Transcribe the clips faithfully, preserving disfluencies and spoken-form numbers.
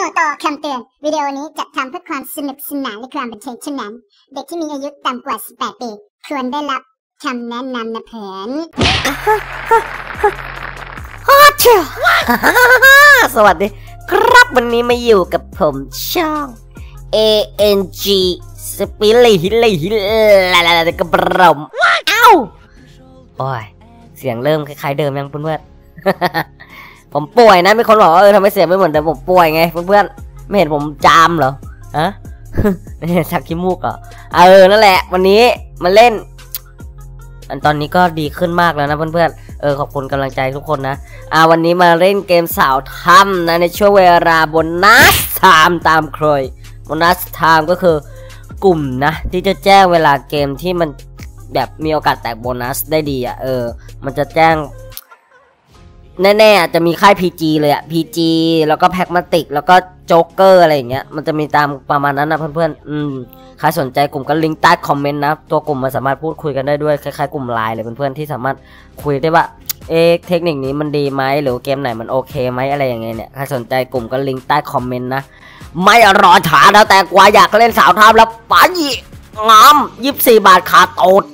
ต่อคำเตือนวิดีโอนี้จัดทำเพื่อความสนุกสนานและความบันเทิงเท่านั้นเด็กที่มีอายุต่ำกว่าสิบแปดปีควรได้รับคำแนะนำนะเพื่อนฮอเชียวสวัสดีครับวันนี้มาอยู่กับผมช่อง เอ เอ็น จี สปิริฮิลิฮิลาลาลากระบรมเอ้าโอ้ยเสียงเริ่มคล้ายๆเดิมยังเพื่อนๆผมป่วยนะมีคนบอกว่าเออทำไมเสียงไม่เหมือนแต่ผมป่วยไงเพื่อนๆไม่เห็นผมจามเหรอฮะไม่เห็นสักขี้มูกเหรอเออนั่นแหละวันนี้มาเล่นอันตอนนี้ก็ดีขึ้นมากแล้วนะเพื่อนๆเออขอบคุณกำลังใจทุกคนนะอ่าวันนี้มาเล่นเกมสาวถ้ำนะในช่วงเวลาโบนัสไทม์ตามเคยโบนัสไทม์ก็คือกลุ่มนะที่จะแจ้งเวลาเกมที่มันแบบมีโอกาสแตกโบนัสได้ดีอ่ะเออมันจะแจ้งแน่ๆจะมีค่าย พี จี เลยอ่ะ พี จี แล้วก็แพ็กมาติกแล้วก็โจ๊กเกอร์อะไรอย่างเงี้ยมันจะมีตามประมาณนั้นนะเพื่อนๆอืมใครสนใจกลุ่มก็ลิงก์ใต้คอมเมนต์นะตัวกลุ่มมันสามารถพูดคุยกันได้ด้วยคล้ายๆกลุ่มไลน์เลยเพื่อนๆที่สามารถคุยได้ว่าเอ๊ะเทคนิคนี้มันดีไหมหรือเกมไหนมันโอเคไหมอะไรอย่างเงี้ยเนี่ยใครสนใจกลุ่มก็ลิงก์ใต้คอมเมนต์นะไม่รอช้าแล้วแต่กว่าอยากเล่นสาวท้าแล้วป๋าหยี่งามยี่สิบสี่บาทขาดโตด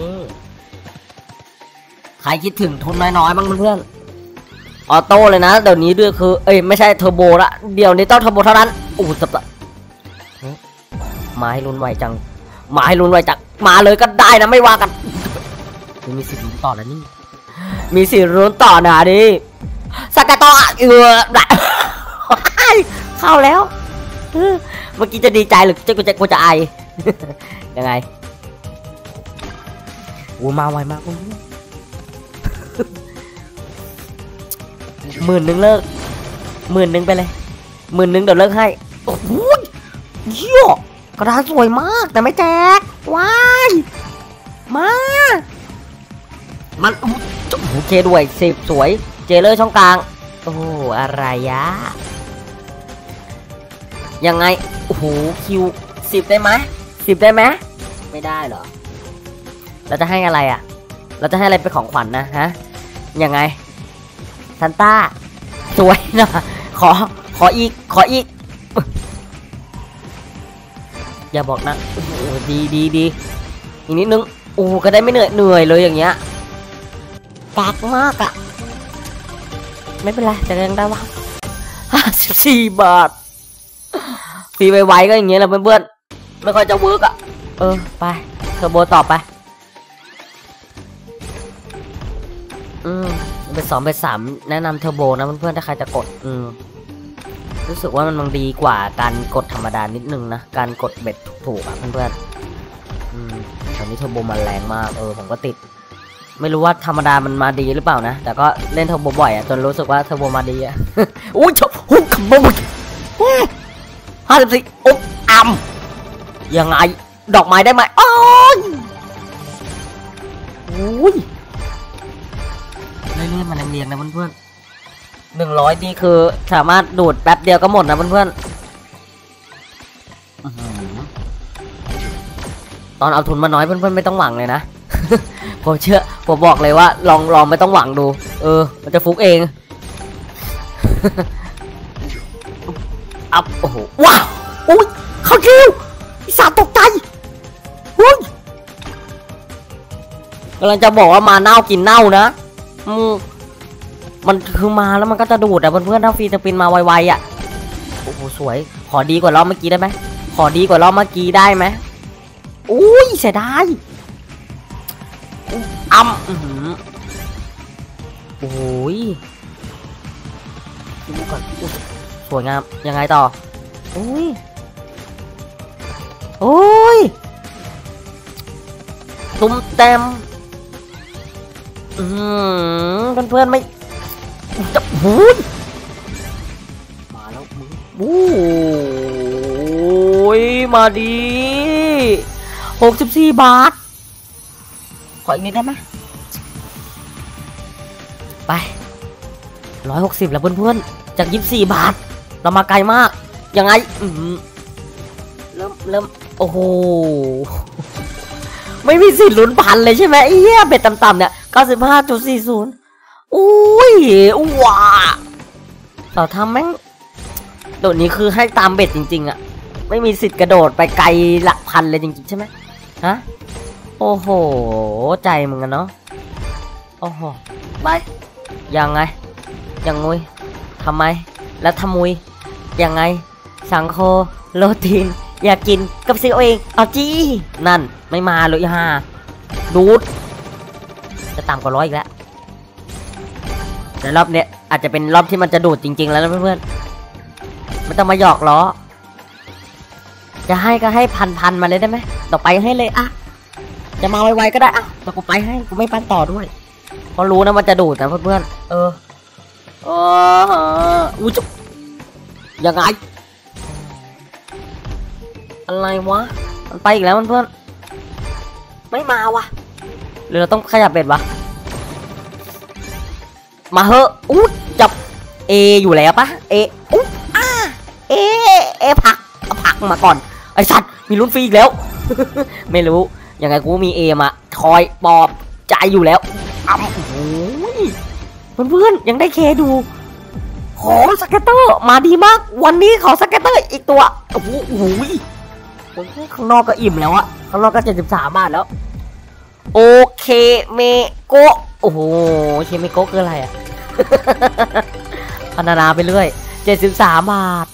ใครคิดถึงทุนน้อยๆบ้างเพื่อนออโต้เลยนะเดี๋ยวนี้ด้วยคือเอ้ยไม่ใช่เทอร์โบละเดี๋ยวนี้ต้องเทอร์โบเท่านั้นอู้สับละมาให้ลุ้นไวจังมาให้ลุ้นไวจังมาเลยก็ได้นะไม่ว่ากันมีสิทธิ์ลุ้นต่อแล้วนี่มีสิทธิ์ลุ้นต่อนะดิสกัดต่อเออเข้าแล้วเมื่อกี้จะดีใจหรือจะกูจะกูจะไอยังไงอู้มาไวมากหมื่นหนึ่งเลิกหมื่นหนึ่งไปเลยหมื่นหนึ่งเดี๋ยวเลิกให้โอ้โหเยี่ยกระดาษสวยมากแต่ไม่แจกว้ายมามันโอเคด้วยสิบสวยเจเลอร์ช่องกลางโอ้อะไรยะยังไงโอ้โหคิวสิบได้ไหมสิบได้ไหมไม่ได้เหรอเราจะให้อะไรอ่ะเราจะให้อะไรเป็นของขวัญ นะฮะยังไงซันต้าสวยนะขอขออีกขออีกอย่าบอกนะโอ้โหดีดีดีอีกนิดนึงโอ้ก็ได้ไม่เหนื่อยเหนื่อยเลยอย่างเงี้ยกากมากอะไม่เป็นไรแต่ยังได้ว่าห้าสิบสี่บาทฟรีไวๆก็อย่างเงี้ยแหละเพื่อนๆไม่ค่อยจะเวิร์กอะเออไปเทอร์โบต่อไปอืมเป็นสองเป็นสามแนะนำเทอร์โบนะเพื่อนๆถ้าใครจะกดอืมรู้สึกว่ามันมันดีกว่าการกดธรรมดานิดนึงนะการกดเบ็ดถูกๆอ่ะเพื่อนๆอืมตอนนี้เทอร์โบมันแรงมากเออผมก็ติดไม่รู้ว่าธรรมดามันมาดีหรือเปล่านะแต่ก็เล่นเทอร์โบบ่อยอ่ะจนรู้สึกว่าเทอร์โบมาดีอ่ะอุ้ยเทอร์โบห้าสิบสี่อุ๊บอ่ำยังไงดอกไม้ได้ไหมโอ้ยอุ้ยเรื่อยๆมันเรียงๆนะเพื่อนๆหนึ่งร้อยนี่คือสามารถดูดแป๊บเดียวก็หมดนะเพื่อนๆตอนเอาทุนมาน้อยเพื่อนๆไม่ต้องหวังเลยนะ ผมเชื่อผมบอกเลยว่าลองลองไม่ต้องหวังดูเออมันจะฟุกเองอัพโอ้โหว้าวอุ้ยเข้าคิวอีสานตกใจอุ้ยกำลังจะบอกว่ามาเน่ากินเน่านะอืมมันคือมาแล้วมันก็จะดูดแต่เพื่อนๆถ้าฟรีจะปินมาไวๆอ่ะโอ้โหสวยขอดีกว่ารอบเมื่อกี้ได้ไหมขอดีกว่ารอบเมื่อกี้ได้ไหมอุ้ยเสียดายอ้ำโอ้ยดูก่อนสวยงามยังไงต่อโอ้ยโอ้ยตุ้มเต็มอืมเพื่อนๆไม่จะหูยมาแล้วมึงโอ้ยมาดีหกสิบสี่บาทขออีกนิดได้ไหมไปร้อยหกสิบแล้วเพื่อนๆจากยี่สิบสี่บาทเรามาไกลมากยังไงอืมเริ่มเริ่มโอ้โหไม่มีสิทธิ์ลุ้นพันเลยใช่ไหมไอ้เหี้ยเบ็ดต่ำๆเนี่ยเก้าสิบห้าจุดสี่ศูนย์อุ้ยว้าเราทำแม่งโดดนี้คือให้ตามเบ็ดจริงๆอะไม่มีสิทธิ์กระโดดไปไกลหลักพันเลยจริงๆใช่ไหมฮะโอ้โหใจมึงกันเนาะโอ้โหไปยังไงยังงุยทำไมแล้วทำมุยยังไงสังโคโรตีนอยากกินกับซิโอเองเอาจี้นั่นไม่มาเลยฮ่าดูดจะต่ำกว่าร้อยอีกแล้วแต่รอบเนี้ยอาจจะเป็นรอบที่มันจะดูดจริงๆแล้วนะเพื่อนๆไม่ต้องมาหยอกล้อจะให้ก็ให้พันๆมาเลยได้ไหมต่อไปให้เลยอะจะมาไวๆก็ได้อะแต่กูไปให้กูไม่ปั้นต่อด้วยเพราะรู้นะมันจะดูดนะเพื่อนๆเออโอ้อู้จุ๊บยังไงอะไรวะมันไปอีกแล้วเพื่อนๆไม่มาวะหรือเราต้องขยับเบ็ดวะมาเหอะอู้จับเออยู่แล้วปะเออู้อ่าเอเอผักเอาผักมาก่อนไอสัตว์มีลุ้นฟรีอีกแล้ว ไม่รู้ยังไงกูมีเอมาคอยปอบใจอยู่แล้วอ้ำโอ้ยเพื่อนๆยังได้เคดูขอสเก็ตเตอร์มาดีมากวันนี้ขอสเก็ตเตอร์อีกตัวโอ้โหข้างนอกก็อิ่มแล้วอะข้างนอกก็เจ็ดสิบสามบาทแล้วโอเคเมโกโอ้โหเคเมโกคืออะไรอะ พัฒนาไปเรื่อยเจ็ดสิบสามบาท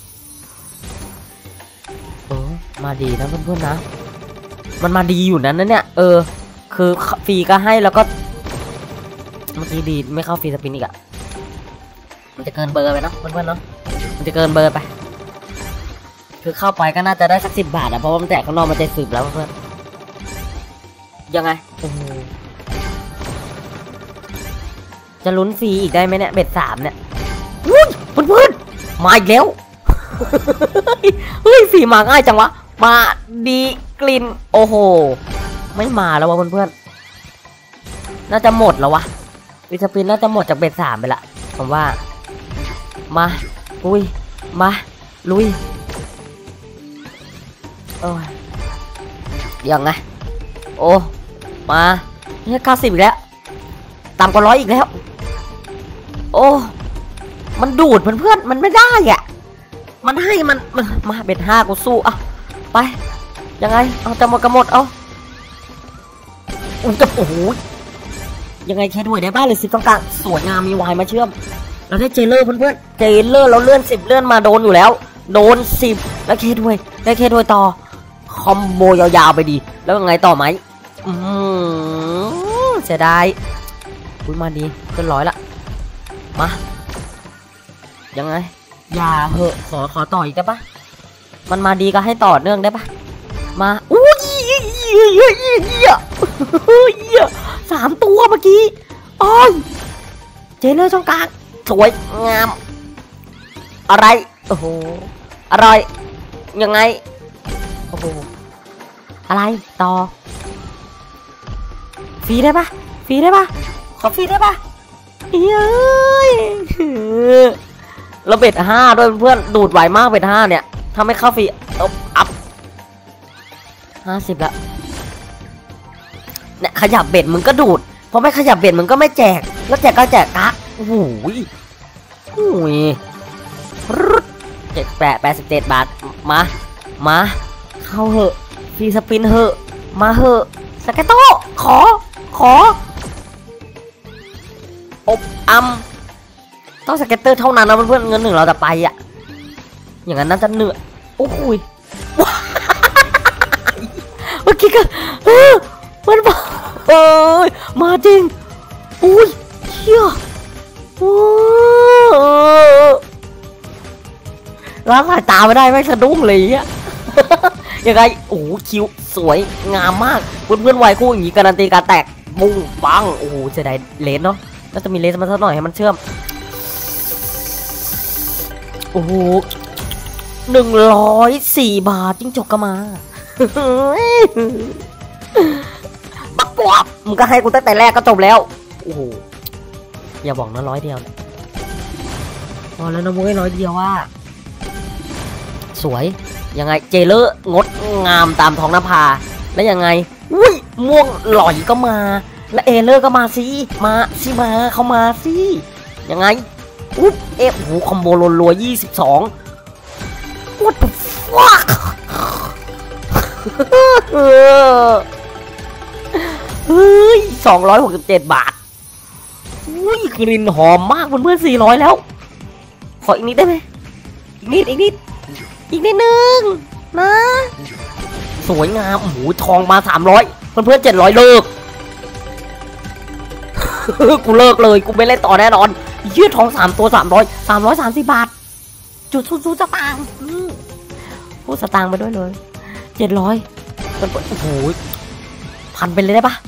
เออมาดีนะเพื่อนๆนะมันมาดีอยู่นั้นนะเนี่ยเออคือฟรีก็ให้แล้วก็เมื่อกี้ดีไม่เข้าฟรีสปินอีกอะมันจะเกินเบอร์ไปเนาะเพื่อนๆเนาะมันจะเกินเบอร์ไปคือเข้าไปก็น่าจะได้สักสิบบาทอะเพราะว่ามันแตกข้างนอกมันจะสืบแล้วเพื่อนยังไงโอ้โหจะลุ้นฟรีอีกได้ไหมเนี่ยเบ็ดสามเนี่ยอุ้ยเพื่อนๆมาอีกแล้วเฮ้ยฟรีมาง่ายจังวะมาดีกลิ่นโอ้โหไม่มาแล้ววะเพื่อนๆน่าจะหมดแล้ววะวิสปินน่าจะหมดจากเบ็ดสามไปละผมว่ามาลุยมาลุยโอ้ยยังไงโอ้มาเนี่ยเก้าสิบอีกแล้วต่ำกว่าร้อยอีกแล้วโอ้มันดูดเพื่อนๆมันไม่ได้อ่ะมันให้มันมาเบ็ดห้ากูสู้อ่ะไปยังไงเอาจะหมดกระหมดเอาอุ้ยจะโอ้โหยังไงแค่ด้วยได้บ้านเลยสิบต้องการสวยงามมีวายมาเชื่อมเราได้เจเลอร์เพื่อนๆเจเลอร์เราเลื่อนสิบเลื่อนมาโดนอยู่แล้วโดนสิบแล้วแค่ด้วยได้แค่ด้วยต่อคอมโบยาวๆไปดีแล้วยังไงต่อไหมอืมเสียดายอุ้ยมาดีขึ้นร้อยละมายังไงอย่าเหอะขอขอต่ออีกได้ปะมันมาดีก็ให้ต่อเนื่องได้ปะมาอุ้ยเยี่ยเยี่ยเยี่ยเยี่ยสามตัวเมื่อกี้อ้อยเจเลอร์ช่องกลางสวยงามอะไรโอ้โหอร่อยยังไงโอ้โหอะไรต่อฟรีได้ปะฟรีได้ปะขอฟรีได้ปะเย้ยเราเบ็ดห้าด้วยเพื่อนดูดไหวมากเบ็ดห้าเนี่ยถ้าไม่เข้าฟรีเอาอัพห้าสิบละเนี่ยขยับเบ็ดมึงก็ดูดเพราะไม่ขยับเบ็ดมึงก็ไม่แจกแล้วแจกก็แจกกะโอ้โหโอ้ยเจ็ดแปดแปดสิบเจ็ดบาทมามาเข้าเหอะฟรีสปินเหอะมาเหอะสเก็ตโต้ขอขออบอัมต้องสเก็ตเตอร์เท่านั้นนะเพื่อนๆเงินหนึ่งเราจะไปอ่ะอย่างนั้นน่าจะเหนื่อยโอ้โหเมื่อกี้ก็เออมันบอกเอ้ยมาจริงอุ้ยเชี่ยโอ้ล้างสายตาไม่ได้ไม่สะดุ้งเลยอ่ะยังไงโอ้คิวสวยงามมากเพื่อนๆวัยคู่อย่างนี้การันตีการแตกบุ้งปังโอ้โหเสียดายเลนเนาะน่าจะมีเลนมาสักหน่อยให้มันเชื่อมโอ้โหหนึ่งร้อยสี่บาทจิ้งจกก็มาบักปอบมึงก็ให้กูตั้งแต่แรกก็จบแล้วโอ้โหอย่าบอกนะร้อยเดียวพอแล้วนะมุ้ยร้อยเดียวว่าสวยยังไงเจเลอร์งดงามตามท้องนภาแล้วยังไงอุ้ยม่วงหล่อยก็มาและเอเลอร์ก็มาสิมาสิมาเข้ามาสิยังไงอุ๊บเอฟหูคอมโบรัวๆยี่สิบสอง what the fuck เฮ้ยสองร้อยหกสิบเจ็ดบาทอุ้ยกลิ่นหอมมากเพื่อนๆสี่ร้อยแล้วขออีกนิดได้ไหมอีกนิดอีกนิดอีกนิดนึงนะสวยงามโอ้โหทองมาสามร้อยเพื่อนๆเจ็ดร้อยเลิก กูเลิกเลยกูไม่เล่นต่อแน่นอนยืดทองสามตัวสามร้อยสามร้อยสามสิบบาทจุดซูซูสตางค์พูดสตางค์ไปด้วยเลยเจ็ดร้อยมันโอ้โหพันไปเลยได้ปะ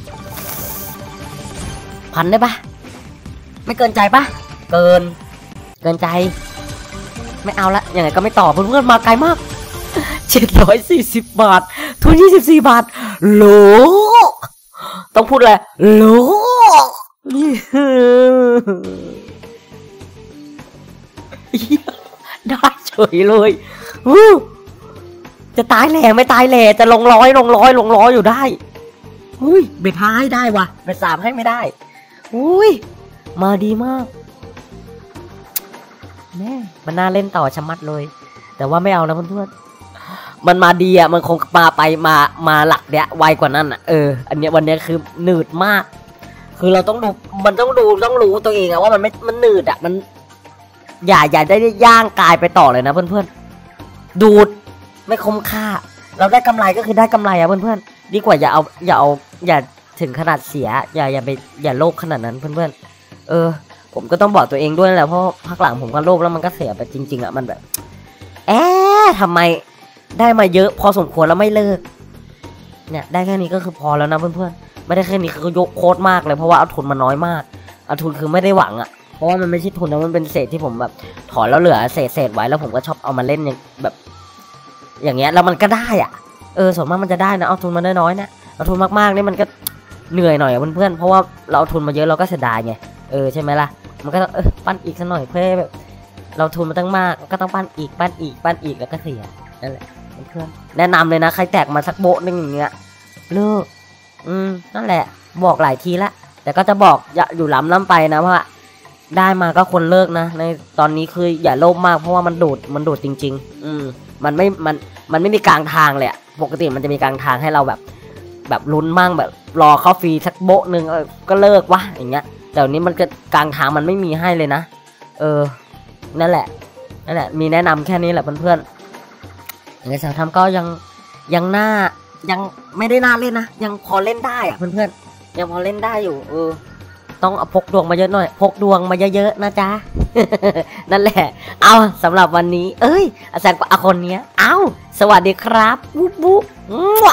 พันได้ปะไม่เกินใจปะเกินเกินใจไม่เอาละยังไงก็ไม่ต่อเพื่อนๆมาไกลมากเจ็ดร้อยสี่สิบบาททุนยี่สิบสี่บาทโหลต้องพูดเลยโหลได้เฉยเลยจะตายแหล่ไม่ตายแหล่จะลงร้อยลงร้อยลงร้อยอยู่ได้อุ้ยเบ็ดห้าให้ได้วะเบ็ดสามให้ไม่ได้อุ้ยมาดีมากแม่มันน่าเล่นต่อชะมัดเลยแต่ว่าไม่เอานะเพื่อนๆมันมาดีอ่ะมันคงมาไปมามาหลักเนี้ยไวกว่านั้นอ่ะเอออันเนี้ยวันเนี้ยคือหนืดมากคือเราต้องดูมันต้องดูต้องรู้ตัวเองอะว่ามันไม่มันหนืดอะมันอย่าอย่าได้ย่างกายไปต่อเลยนะเพื่อนๆดูดไม่คุ้มค่าเราได้กำไรก็คือได้กำไรอะเพื่อนๆดีกว่าอย่าเอาอย่าเอาอย่าถึงขนาดเสียอย่าอย่าไปอย่าโลภขนาดนั้นเพื่อนๆเออผมก็ต้องบอกตัวเองด้วยแหละเพราะพักหลังผมก็โลภแล้วมันก็เสียไปจริงๆอะมันแบบเอ๊ะทำไมได้มาเยอะพอสมควรแล้วไม่เลิกเนี่ยได้แค่นี้ก็คือพอแล้วนะเพื่อนๆไม่ได้แค่นี้คือยกโคตรมากเลยเพราะว่าเอาทุนมาน้อยมากเอาทุนคือไม่ได้หวังอะเพราะว่ามันไม่ใช่ทุนนะมันเป็นเศษที่ผมแบบถอนแล้วเหลือเศษเศษไว้แล้วผมก็ชอบเอามาเล่นอย่างแบบอย่างเงี้ยแล้วมันก็ได้อ่ะเออส่วนมากมันจะได้นะเอาทุนมาน้อยๆนะเอาทุนมากๆนี่มันก็เหนื่อยหน่อยเพื่อนๆเพราะว่าเราเอาทุนมาเยอะเราก็เสียดายไงเออใช่ไหมล่ะมันก็เออปั้นอีกสักหน่อยเพื่อแบบเราทุนมาตั้งมากก็ต้องปั้นอีกปั้นอีกปั้นอีกแล้วก็เสียนั่นแหละเพื่อนๆแนะนำเลยนะใครแตกมาสักโบ๊ะนึงอย่างเงี้ยเลิกอืมนั่นแหละบอกหลายทีละแต่ก็จะบอกอย่าอยู่ล้ำล้ำไปนะว่าได้มาก็ควรเลิกนะในตอนนี้คืออย่าโลภมากเพราะว่ามันโดดมันโดดจริงๆอืมมันไม่มันมันไม่มีกลางทางเลยอะปกติมันจะมีกลางทางให้เราแบบแบบลุ้นมั่งแบบรอเข้าฟรีสักโบ๊ะนึงเออก็เลิกวะอย่างเงี้ยแต่วันนี้มันก็กลางทางมันไม่มีให้เลยนะเออนั่นแหละนั่นแหละมีแนะนำแค่นี้แหละเพื่อนๆอย่างไรสาวทำก็ยังยังน่ายังไม่ได้น่าเล่นนะยังพอเล่นได้อะเพื่อนๆยังพอเล่นได้อยู่เออต้องเอาพกดวงมาเยอะหน่อยพกดวงมาเยอะๆนะจ๊ะ นั่นแหละเอาสำหรับวันนี้เอ้ยอาจารย์อาคนเนี้ยเอาสวัสดีครับบุ๊บบุ๊บ